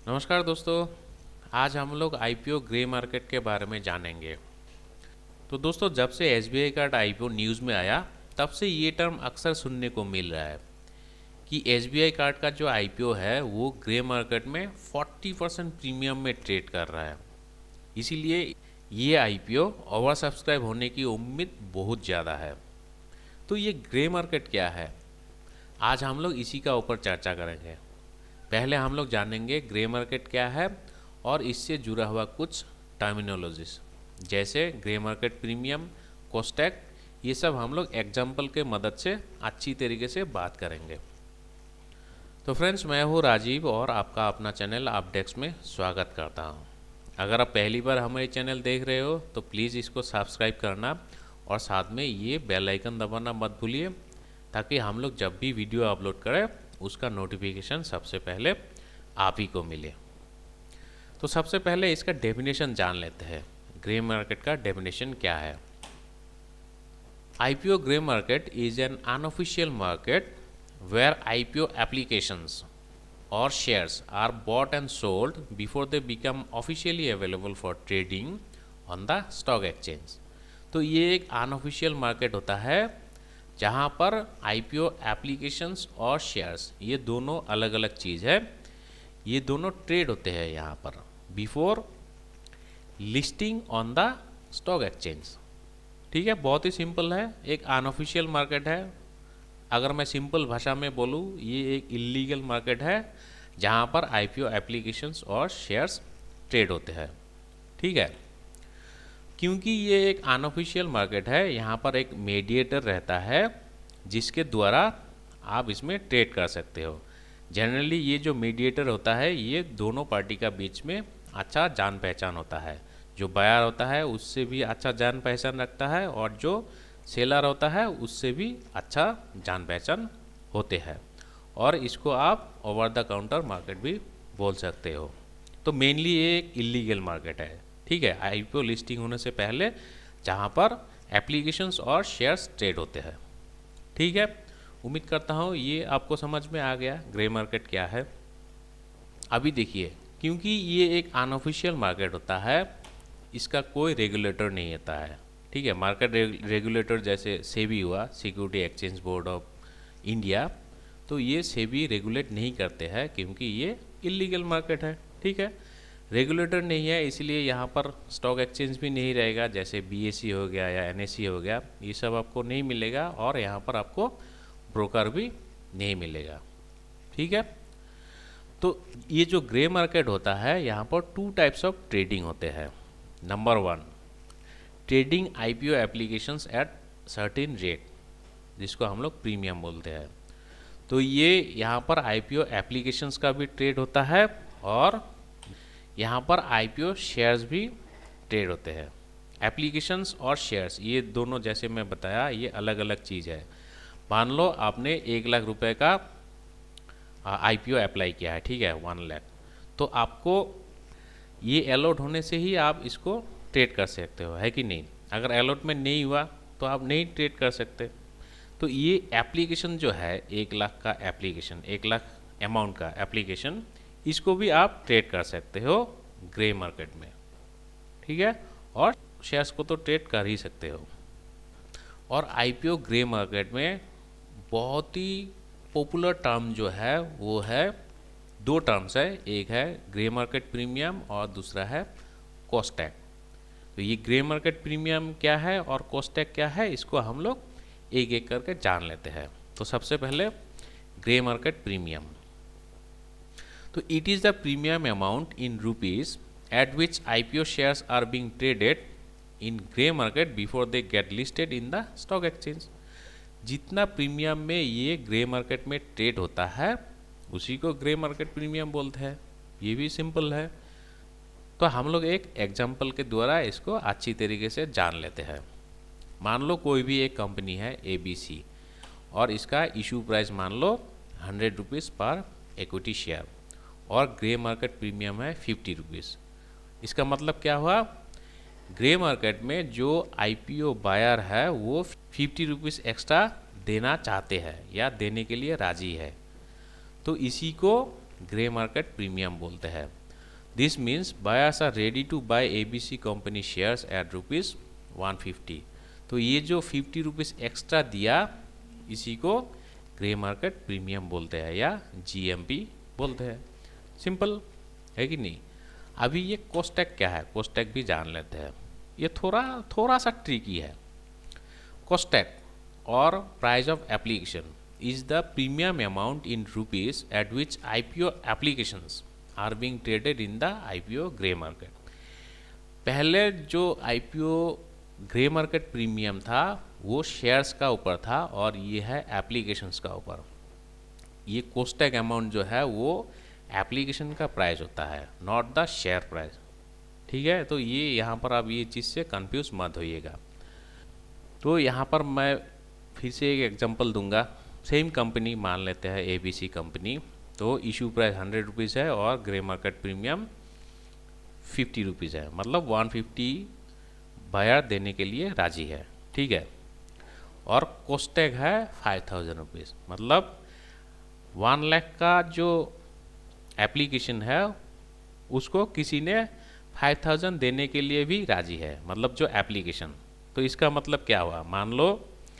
नमस्कार दोस्तों। आज हम लोग आईपीओ ग्रे मार्केट के बारे में जानेंगे। तो दोस्तों, जब से एसबीआई का आईपीओ न्यूज़ में आया तब से ये टर्म अक्सर सुनने को मिल रहा है कि एसबीआई कार्ड का जो आईपीओ है वो ग्रे मार्केट में 40% प्रीमियम में ट्रेड कर रहा है। इसीलिए ये आईपीओ ओवर सब्सक्राइब होने की उम्मीद बहुत ज़्यादा है। तो ये ग्रे मार्केट क्या है, आज हम लोग इसी का ऊपर चर्चा करेंगे। पहले हम लोग जानेंगे ग्रे मार्केट क्या है और इससे जुड़ा हुआ कुछ टर्मिनोलॉजीज, जैसे ग्रे मार्केट प्रीमियम, कोस्टैक, ये सब हम लोग एग्जाम्पल के मदद से अच्छी तरीके से बात करेंगे। तो फ्रेंड्स, मैं हूँ राजीव और आपका अपना चैनल अपडेट्स में स्वागत करता हूँ। अगर आप पहली बार हमारे चैनल देख रहे हो तो प्लीज़ इसको सब्सक्राइब करना और साथ में ये बेल आइकन दबाना मत भूलिए, ताकि हम लोग जब भी वीडियो अपलोड करें उसका नोटिफिकेशन सबसे पहले आप ही को मिले। तो सबसे पहले इसका डेफिनेशन जान लेते हैं। ग्रे मार्केट का डेफिनेशन क्या है? IPO grey market is an unofficial market where IPO applications और shares are bought and sold before they become officially available for trading on the stock exchange. तो ये एक अनऑफिशियल मार्केट होता है जहाँ पर आईपीओ एप्लीकेशंस और शेयर्स, ये दोनों अलग अलग चीज़ है। ये दोनों ट्रेड होते हैं यहाँ पर before listing on the stock exchange. ठीक है, बहुत ही सिंपल है, एक अनऑफिशियल मार्केट है। अगर मैं सिंपल भाषा में बोलूँ, ये एक इल्लीगल मार्केट है जहाँ पर आईपीओ एप्लीकेशंस और शेयर्स ट्रेड होते हैं। ठीक है, क्योंकि ये एक अनऑफिशियल मार्केट है, यहाँ पर एक मीडिएटर रहता है जिसके द्वारा आप इसमें ट्रेड कर सकते हो। जनरली ये जो मीडिएटर होता है ये दोनों पार्टी का बीच में अच्छा जान पहचान होता है। जो बायर होता है उससे भी अच्छा जान पहचान रखता है और जो सेलर होता है उससे भी अच्छा जान पहचान होते हैं, और इसको आप ओवर द काउंटर मार्केट भी बोल सकते हो। तो मेनली ये एक इल्लीगल मार्केट है। ठीक है, आईपीओ लिस्टिंग होने से पहले जहाँ पर एप्लीकेशंस और शेयर्स ट्रेड होते हैं। ठीक है, उम्मीद करता हूँ ये आपको समझ में आ गया ग्रे मार्केट क्या है। अभी देखिए, क्योंकि ये एक अनऑफिशियल मार्केट होता है, इसका कोई रेगुलेटर नहीं होता है। ठीक है, मार्केट रेगुलेटर जैसे सेबी हुआ, security exchange board of India, तो ये सेबी रेगुलेट नहीं करते हैं क्योंकि ये इल्लीगल मार्केट है। ठीक है, रेगुलेटर नहीं है, इसलिए यहाँ पर स्टॉक एक्सचेंज भी नहीं रहेगा, जैसे बीएसई हो गया या एनएसई हो गया, ये सब आपको नहीं मिलेगा, और यहाँ पर आपको ब्रोकर भी नहीं मिलेगा। ठीक है, तो ये जो ग्रे मार्केट होता है यहाँ पर टू टाइप्स ऑफ ट्रेडिंग होते हैं। Number 1, trading IPO applications at certain rate, जिसको हम लोग प्रीमियम बोलते हैं। तो ये यहाँ पर आईपीओ एप्लीकेशंस का भी ट्रेड होता है और यहाँ पर आईपीओ शेयर्स भी ट्रेड होते हैं। एप्लीकेशंस और शेयर्स ये दोनों, जैसे मैं बताया, ये अलग अलग चीज़ है। मान लो आपने 1 लाख रुपए का आईपीओ अप्लाई किया है, ठीक है, 1 लाख, तो आपको ये अलॉट होने से ही आप इसको ट्रेड कर सकते हो, है कि नहीं? अगर अलॉटमेंट नहीं हुआ तो आप नहीं ट्रेड कर सकते। तो ये एप्लीकेशन जो है 1 लाख का एप्लीकेशन, 1 लाख अमाउंट का एप्लीकेशन, इसको भी आप ट्रेड कर सकते हो ग्रे मार्केट में। ठीक है, और शेयर्स को तो ट्रेड कर ही सकते हो। और आईपीओ ग्रे मार्केट में बहुत ही पॉपुलर टर्म जो है वो है, 2 टर्म्स है, एक है ग्रे मार्केट प्रीमियम और दूसरा है कोस्टैक। तो ये ग्रे मार्केट प्रीमियम क्या है और कोस्टैक क्या है, इसको हम लोग एक एक करके जान लेते हैं। तो सबसे पहले ग्रे मार्केट प्रीमियम। तो it is the premium amount in rupees at which IPO shares are being traded in grey market before they get listed in the stock exchange। जितना प्रीमियम में ये ग्रे मार्केट में trade होता है उसी को grey market premium बोलते हैं। ये भी सिंपल है। तो हम लोग एक एग्जांपल के द्वारा इसको अच्छी तरीके से जान लेते हैं। मान लो कोई भी एक कंपनी है ABC और इसका इशू प्राइस मान लो 100 रुपीज़ पर इक्विटी शेयर और ग्रे मार्केट प्रीमियम है 50 रुपीज़। इसका मतलब क्या हुआ, ग्रे मार्केट में जो आईपीओ बायर है वो 50 रुपीज़ एक्स्ट्रा देना चाहते हैं या देने के लिए राजी है। तो इसी को ग्रे मार्केट प्रीमियम बोलते हैं। This means buyers are ready to buy ABC company shares at ₹150। तो ये जो 50 रुपीज़ एक्स्ट्रा दिया, इसी को ग्रे मार्केट प्रीमियम बोलते हैं या GMP बोलते हैं। सिंपल है कि नहीं। अभी ये कोस्टैक क्या है, कोस्टैक भी जान लेते हैं। ये थोड़ा सा ट्रिकी है। कोस्टैक और price of application is the premium amount in rupees at which IPO applications are being traded in the IPO grey market। पहले जो IPO ग्रे मार्केट प्रीमियम था वो शेयर्स का ऊपर था और ये है एप्लीकेशंस का ऊपर। ये कोस्टैक अमाउंट जो है वो एप्लीकेशन का प्राइस होता है, नॉट द शेयर प्राइस। ठीक है, तो ये यहाँ पर आप ये चीज़ से कंफ्यूज मत होइएगा। तो यहाँ पर मैं फिर से एक एग्जांपल दूंगा। सेम कंपनी मान लेते हैं ABC कंपनी। तो इशू प्राइस 100 रुपीज़ है और ग्रे मार्केट प्रीमियम 50 रुपीज़ है, मतलब 150 बायर देने के लिए राजी है। ठीक है, और कोस्टैक है 5000 रुपीज़, मतलब 1 लाख का जो एप्लीकेशन है उसको किसी ने 5000 देने के लिए भी राजी है, मतलब जो एप्लीकेशन। तो इसका मतलब क्या हुआ, मान लो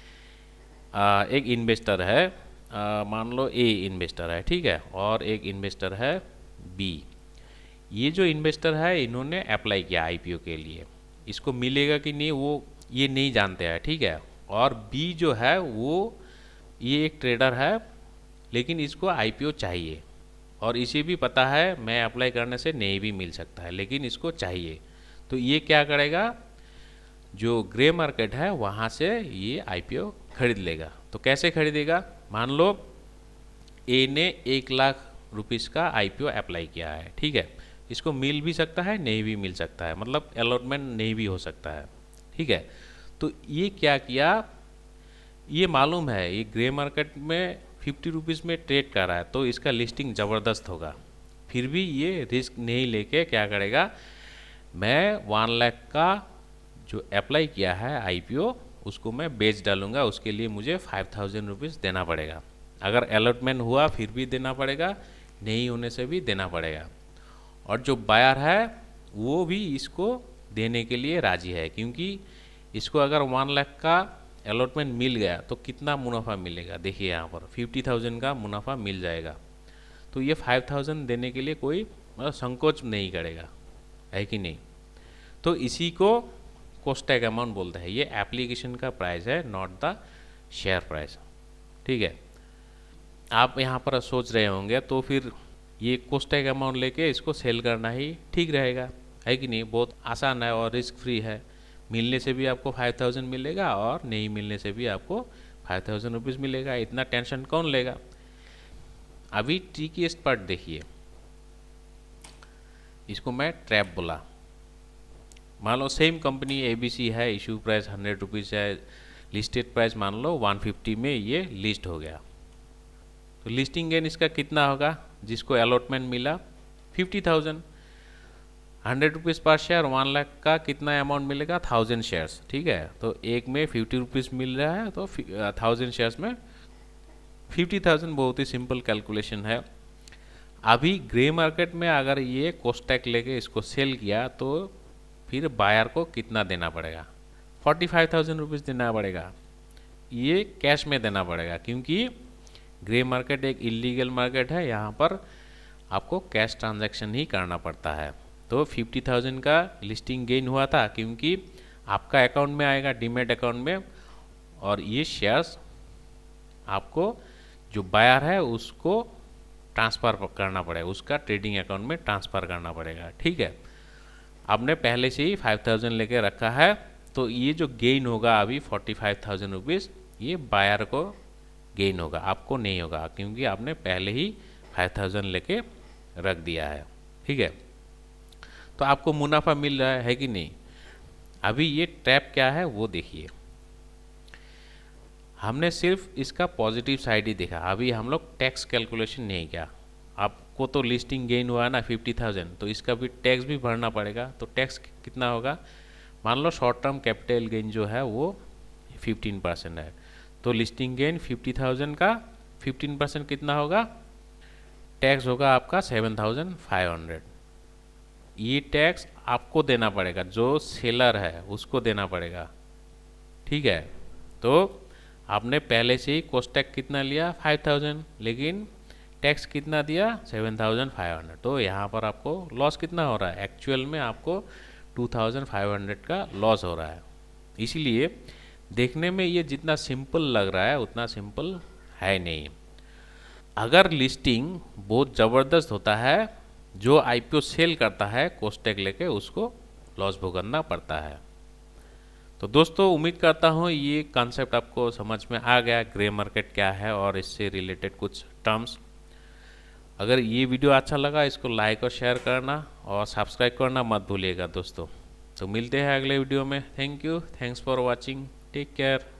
एक इन्वेस्टर है, मान लो A इन्वेस्टर है, ठीक है, और एक इन्वेस्टर है B। ये जो इन्वेस्टर है इन्होंने अप्लाई किया IPO के लिए, इसको मिलेगा कि नहीं वो ये नहीं जानते हैं। ठीक है, और B जो है वो ये एक ट्रेडर है लेकिन इसको IPO चाहिए और इसे भी पता है मैं अप्लाई करने से नहीं भी मिल सकता है, लेकिन इसको चाहिए। तो ये क्या करेगा, जो ग्रे मार्केट है वहाँ से ये IPO खरीद लेगा। तो कैसे खरीदेगा, मान लो A ने 1 लाख रुपीज़ का IPO अप्लाई किया है। ठीक है, इसको मिल भी सकता है नहीं भी मिल सकता है, मतलब अलॉटमेंट नहीं भी हो सकता है। ठीक है, तो ये क्या किया, ये मालूम है ये ग्रे मार्केट में 50 रुपीज़ में ट्रेड कर रहा है तो इसका लिस्टिंग ज़बरदस्त होगा, फिर भी ये रिस्क नहीं लेके क्या करेगा, मैं 1 लाख का जो अप्लाई किया है IPO उसको मैं बेच डालूंगा, उसके लिए मुझे 5000 रुपीज़ देना पड़ेगा। अगर अलॉटमेंट हुआ फिर भी देना पड़ेगा, नहीं होने से भी देना पड़ेगा। और जो बायर है वो भी इसको देने के लिए राजी है, क्योंकि इसको अगर 1 लाख का अलॉटमेंट मिल गया तो कितना मुनाफा मिलेगा, देखिए यहाँ पर 50,000 का मुनाफा मिल जाएगा। तो ये 5000 देने के लिए कोई मतलब संकोच नहीं करेगा, है कि नहीं। तो इसी को कोस्टैक अमाउंट बोलते हैं। ये एप्लीकेशन का प्राइस है, नॉट द शेयर प्राइस। ठीक है, आप यहाँ पर सोच रहे होंगे तो फिर ये कोस्टैक अमाउंट लेके इसको सेल करना ही ठीक रहेगा, है कि नहीं। बहुत आसान है और रिस्क फ्री है, मिलने से भी आपको 5000 मिलेगा और नहीं मिलने से भी आपको 5000 रुपीज़ मिलेगा, इतना टेंशन कौन लेगा। अभी ट्रिकीएस्ट पार्ट देखिए, इसको मैं ट्रैप बोला। मान लो सेम कंपनी ABC है, इशू प्राइस 100 रुपीज़ है, लिस्टेड प्राइस मान लो 150 में ये लिस्ट हो गया। तो लिस्टिंग गेन इसका कितना होगा, जिसको अलॉटमेंट मिला 50,000, 100 रुपीज़ पर शेयर, 1 लाख का कितना अमाउंट मिलेगा 1000 शेयर्स। ठीक है, तो एक में 50 रुपीज़ मिल रहा है तो 1000 शेयर्स में 50,000, बहुत ही सिंपल कैलकुलेशन है। अभी ग्रे मार्केट में अगर ये कोस्टैक लेके इसको सेल किया तो फिर बायर को कितना देना पड़ेगा, 45,000 रुपीज़ देना पड़ेगा। ये कैश में देना पड़ेगा, क्योंकि ग्रे मार्केट एक इलीगल मार्केट है, यहाँ पर आपको कैश ट्रांजैक्शन ही करना पड़ता है। तो 50,000 का लिस्टिंग गेन हुआ था, क्योंकि आपका अकाउंट में आएगा, डीमेट अकाउंट में, और ये शेयर्स आपको जो बायर है उसको ट्रांसफ़र करना पड़ेगा, उसका ट्रेडिंग अकाउंट में ट्रांसफ़र करना पड़ेगा। ठीक है, आपने पहले से ही 5000 लेके रखा है, तो ये जो गेन होगा अभी 45,000 रुपीज़, ये बायर को गेन होगा, आपको नहीं होगा, क्योंकि आपने पहले ही 5000 लेके रख दिया है। ठीक है, तो आपको मुनाफा मिल रहा है कि नहीं। अभी ये ट्रैप क्या है वो देखिए, हमने सिर्फ इसका पॉजिटिव साइड ही देखा, अभी हम लोग टैक्स कैलकुलेशन नहीं किया। आपको तो लिस्टिंग गेन हुआ ना 50,000, तो इसका भी टैक्स भी भरना पड़ेगा। तो टैक्स कितना होगा, मान लो शॉर्ट टर्म कैपिटल गेन जो है वो 15% है, तो लिस्टिंग गेन 50,000 का 15% कितना होगा टैक्स होगा आपका 7,500। ये टैक्स आपको देना पड़ेगा, जो सेलर है उसको देना पड़ेगा, ठीक है। तो आपने पहले से ही कोस्टैक कितना लिया 5,000, लेकिन टैक्स कितना दिया 7,500। तो यहाँ पर आपको लॉस कितना हो रहा है, एक्चुअल में आपको 2,500 का लॉस हो रहा है। इसीलिए देखने में ये जितना सिंपल लग रहा है उतना सिंपल है नहीं। अगर लिस्टिंग बहुत ज़बरदस्त होता है, जो आईपीओ सेल करता है कोस्टैक लेके उसको लॉस भुगतना पड़ता है। तो दोस्तों उम्मीद करता हूँ ये कॉन्सेप्ट आपको समझ में आ गया, ग्रे मार्केट क्या है और इससे रिलेटेड कुछ टर्म्स। अगर ये वीडियो अच्छा लगा इसको लाइक और शेयर करना और सब्सक्राइब करना मत भूलिएगा दोस्तों। तो मिलते हैं अगले वीडियो में। Thank you, thanks for watching, take care.